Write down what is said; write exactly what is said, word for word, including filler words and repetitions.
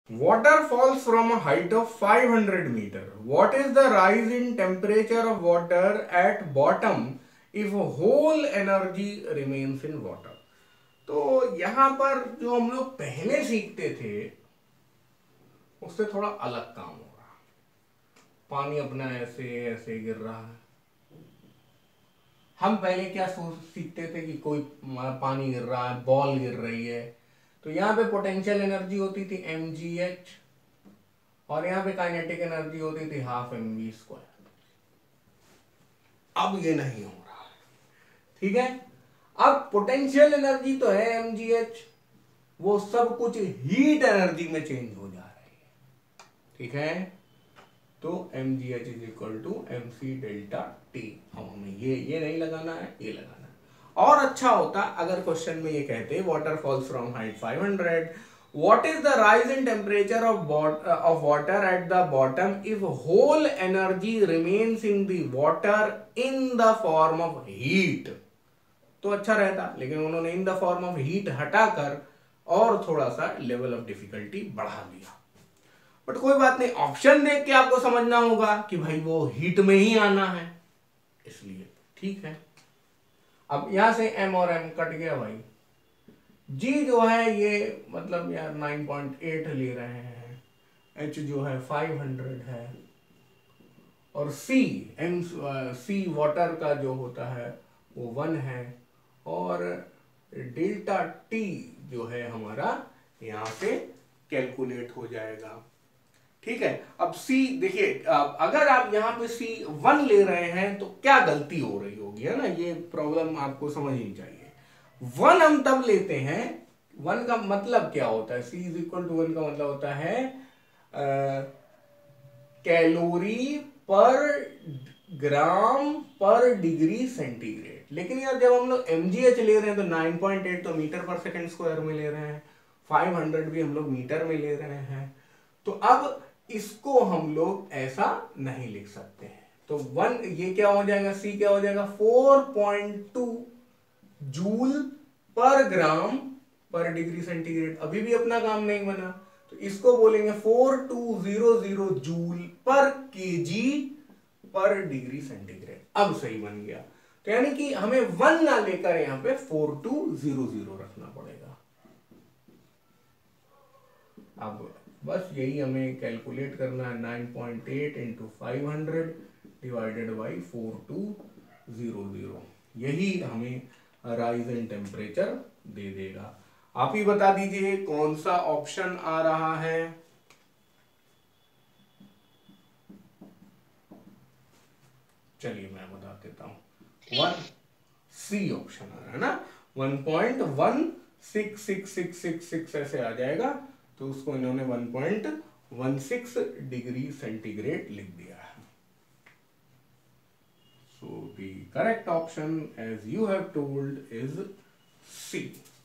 Water falls from a height of five hundred meter. What is the rise in temperature of water at bottom if whole energy remains in water? तो यहां पर जो हम लोग पहले सीखते थे उससे थोड़ा अलग काम हो रहा। पानी अपना ऐसे ऐसे गिर रहा है। हम पहले क्या सोच सीखते थे कि कोई पानी गिर रहा है, बॉल गिर रही है, तो यहां पे पोटेंशियल एनर्जी होती थी एम जी एच और यहां पे काइनेटिक एनर्जी होती थी हाफ एम वी स्क्वायर। अब ये नहीं हो रहा है, ठीक है। अब पोटेंशियल एनर्जी तो है एम जी एच, वो सब कुछ हीट एनर्जी में चेंज हो जा रही है, ठीक है। तो M G H is equal to M C delta T. अब हमें ये ये नहीं लगाना है, ये लगाना है। और अच्छा होता अगर क्वेश्चन में ये कहते water falls from height five hundred, what is the rise in temperature of, uh, of water at the bottom if whole energy remains in the water in the form of heat? तो अच्छा रहता, लेकिन उन्होंने in the form of heat हटाकर और थोड़ा सा level of difficulty बढ़ा दिया। बट कोई बात नहीं, ऑप्शन देख के आपको समझना होगा कि भाई वो हीट में ही आना है, इसलिए ठीक है। अब यहां से m और m कट गया भाई। g जो है ये मतलब यार नाइन पॉइंट एट ले रहे हैं, h जो है फाइव हंड्रेड है, और c m c वाटर का जो होता है वो वन है, और डेल्टा t जो है हमारा यहां से कैलकुलेट हो जाएगा, ठीक है। अब c देखिए, अगर आप यहां पे c वन ले रहे हैं तो क्या गलती हो रही होगी, है ना, ये प्रॉब्लम आपको समझनी चाहिए। वन हम तब लेते हैं, वन का मतलब क्या होता है, c is equal to one का मतलब होता है कैलोरी पर ग्राम पर डिग्री सेंटीग्रेड। लेकिन यार जब हम लोग एमजीएच ले रहे हैं तो नाइन पॉइंट एट तो मीटर पर सेकंड स्क्वायर में ले रहे हैं, फाइव हंड्रेड भी हम लोग मीटर में ले रहे हैं, तो अब इसको हम लोग ऐसा नहीं लिख सकते हैं। तो वन ये क्या हो जाएगा, सी क्या हो जाएगा, फोर पॉइंट टू जूल पर ग्राम पर डिग्री सेंटीग्रेड। अभी भी अपना काम नहीं बना, तो इसको बोलेंगे four two zero zero joule पर केजी पर डिग्री सेंटीग्रेड। अब सही बन गया। तो यानी कि हमें वन ना लेकर यहां पे फोर टू जीरो जीरो रखना पड़ेगा। अब बस यही हमें कैलकुलेट करना है, nine point eight into five hundred divided by four two zero zero, यही हमें राइज इन टेम्परेचर दे देगा। आप ही बता दीजिए कौन सा ऑप्शन आ रहा है। चलिए मैं बता देता हूं, वन सी ऑप्शन आ रहा है ना, one point one six six six six six ऐसे आ जाएगा, तो उसको इन्होंने one point one six degree centigrade लिख दिया है। So the correct option as you have told is C.